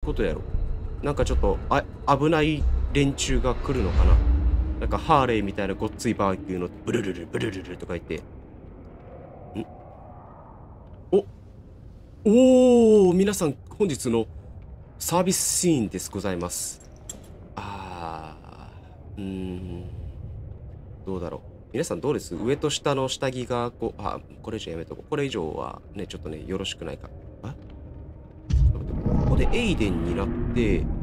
ことやろ。なんかちょっと、危ない連中が来るのかな。なんかハーレーみたいなごっついバーキューのブルルルブルルルとか言って。お、皆さん本日のサービスシーンですございます。どうだろう。皆さんどうです？上と下の下着がこう、これ以上やめとこう。これ以上はね、ちょっとね、よろしくないか。ちょっと待って、ここでエイデンになって、